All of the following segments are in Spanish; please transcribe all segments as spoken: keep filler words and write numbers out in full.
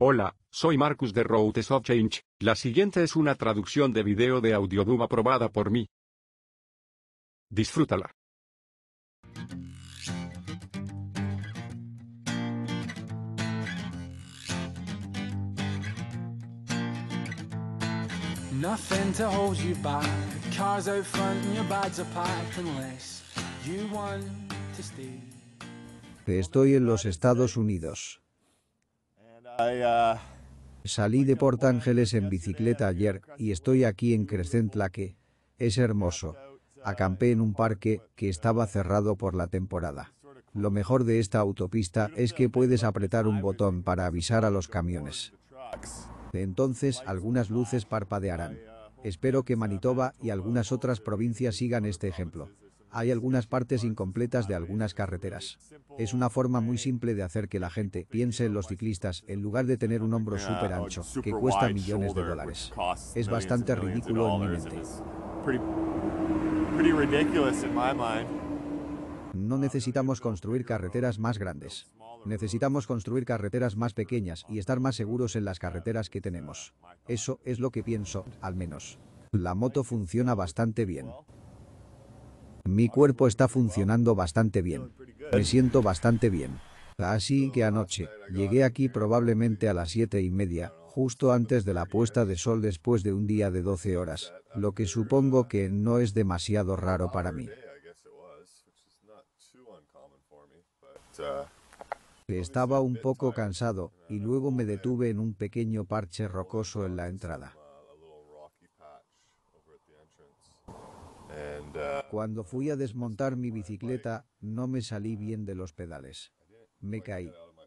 Hola, soy Marcus de Routes of Change. La siguiente es una traducción de video de Audioboom aprobada por mí. Disfrútala. Nothing to hold you back. Cars out front and your bags are packed unless you want to stay. Estoy en los Estados Unidos. Salí de Port Ángeles en bicicleta ayer y estoy aquí en Crescent Lake. Es hermoso. Acampé en un parque que estaba cerrado por la temporada. Lo mejor de esta autopista es que puedes apretar un botón para avisar a los camiones. Entonces algunas luces parpadearán. Espero que Manitoba y algunas otras provincias sigan este ejemplo. Hay algunas partes incompletas de algunas carreteras. Es una forma muy simple de hacer que la gente piense en los ciclistas en lugar de tener un hombro súper ancho, que cuesta millones de dólares. Es bastante ridículo en mi mente. No necesitamos construir carreteras más grandes. Necesitamos construir carreteras más pequeñas y estar más seguros en las carreteras que tenemos. Eso es lo que pienso, al menos. La moto funciona bastante bien. Mi cuerpo está funcionando bastante bien. Me siento bastante bien. Así que anoche, llegué aquí probablemente a las siete y media, justo antes de la puesta de sol después de un día de doce horas, lo que supongo que no es demasiado raro para mí. Estaba un poco cansado, y luego me detuve en un pequeño parche rocoso en la entrada. Cuando fui a desmontar mi bicicleta, no me salí bien de los pedales. Me caí.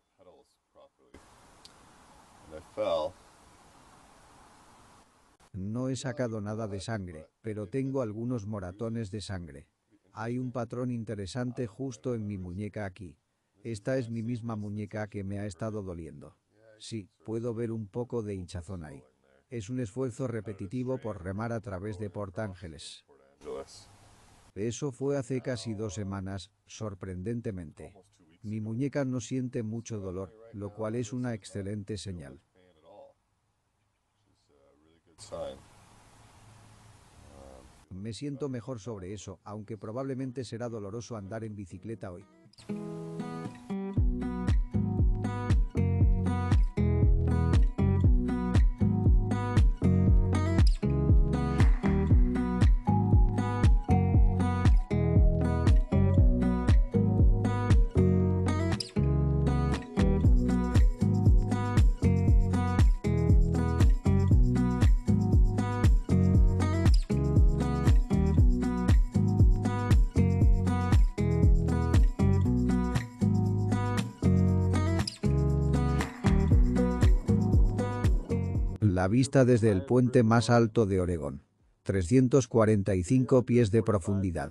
No he sacado nada de sangre, pero tengo algunos moratones de sangre. Hay un patrón interesante justo en mi muñeca aquí. Esta es mi misma muñeca que me ha estado doliendo. Sí, puedo ver un poco de hinchazón ahí. Es un esfuerzo repetitivo por remar a través de Port Ángeles. Eso fue hace casi dos semanas, sorprendentemente. Mi muñeca no siente mucho dolor, lo cual es una excelente señal. Me siento mejor sobre eso, aunque probablemente será doloroso andar en bicicleta hoy. La vista desde el puente más alto de Oregón. trescientos cuarenta y cinco pies de profundidad.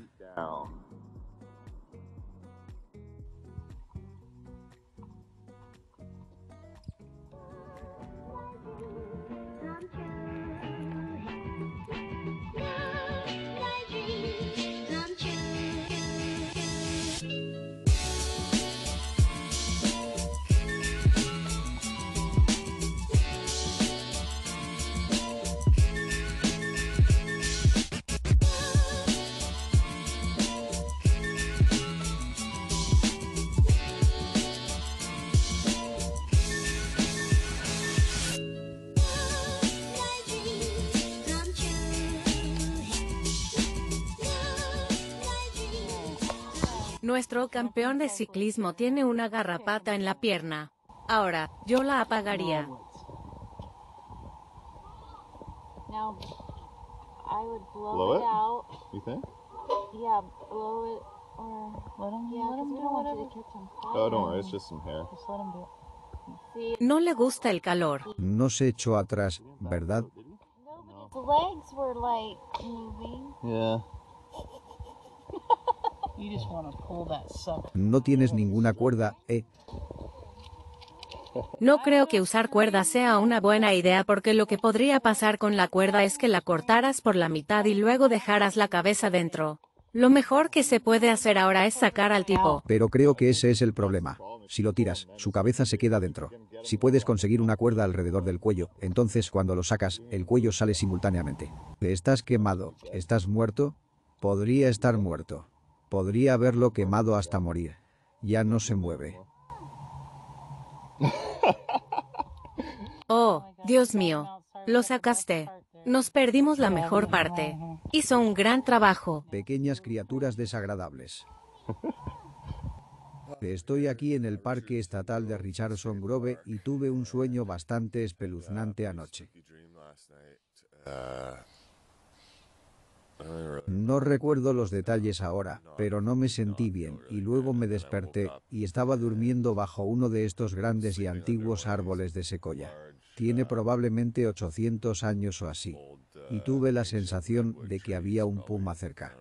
Nuestro campeón de ciclismo tiene una garrapata en la pierna. Ahora, yo la apagaría. Now, I would blow, Blow it, it? out. You think? Yeah, blow it or let him. Yeah, let him do whatever. To catch on fire. Oh, don't worry, it's just some hair. Just let him do it. See, No le gusta el calor. No se echó atrás, ¿verdad? no, but his legs were like moving. Yeah. You just want to pull that sucker. No tienes ninguna cuerda, ¿eh? No creo que usar cuerda sea una buena idea porque lo que podría pasar con la cuerda es que la cortaras por la mitad y luego dejaras la cabeza dentro. Lo mejor que se puede hacer ahora es sacar al tipo. Pero creo que ese es el problema. Si lo tiras, su cabeza se queda dentro. Si puedes conseguir una cuerda alrededor del cuello, entonces cuando lo sacas, el cuello sale simultáneamente. ¿Estás quemado? ¿Estás muerto? Podría estar muerto. Podría haberlo quemado hasta morir. Ya no se mueve. Oh, Dios mío. Lo sacaste. Nos perdimos la mejor parte. Hizo un gran trabajo. Pequeñas criaturas desagradables. Estoy aquí en el Parque Estatal de Richardson Grove y tuve un sueño bastante espeluznante anoche. No recuerdo los detalles ahora, pero no me sentí bien y luego me desperté y estaba durmiendo bajo uno de estos grandes y antiguos árboles de secoya. Tiene probablemente ochocientos años o así, y tuve la sensación de que había un puma cerca.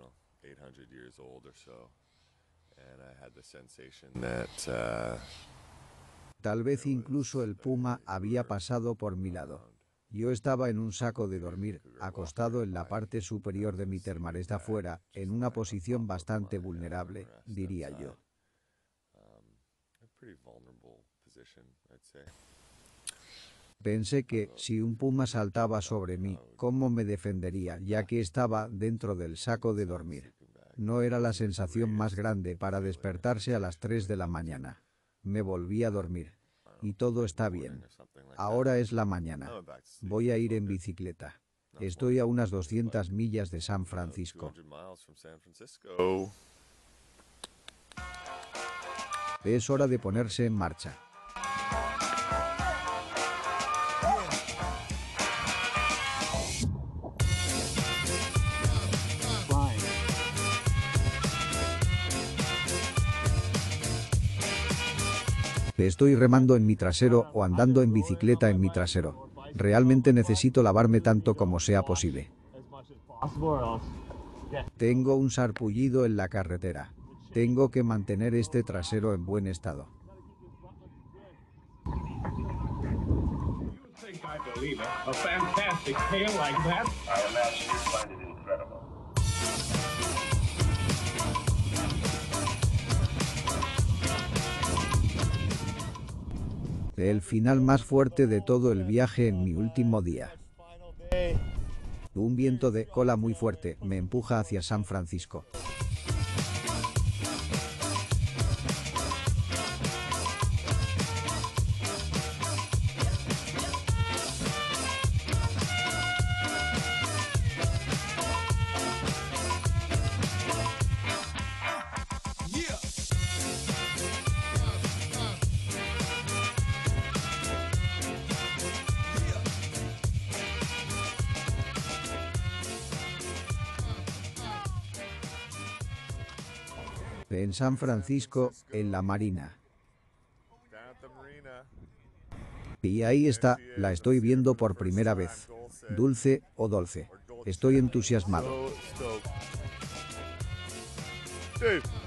Tal vez incluso el puma había pasado por mi lado. Yo estaba en un saco de dormir, acostado en la parte superior de mi termarés de afuera, en una posición bastante vulnerable, diría yo. Pensé que, si un puma saltaba sobre mí, ¿cómo me defendería, ya que estaba dentro del saco de dormir? No era la sensación más grande para despertarse a las tres de la mañana. Me volví a dormir. Y todo está bien. Ahora es la mañana. Voy a ir en bicicleta. Estoy a unas doscientas millas de San Francisco. Es hora de ponerse en marcha. Estoy remando en mi trasero o andando en bicicleta en mi trasero. Realmente necesito lavarme tanto como sea posible. Tengo un sarpullido en la carretera. Tengo que mantener este trasero en buen estado. El final más fuerte de todo el viaje en mi último día. Un viento de cola muy fuerte me empuja hacia San Francisco. En San Francisco, en la Marina. Y ahí está, la estoy viendo por primera vez. Dulce o Dolce. Estoy entusiasmado. Dave.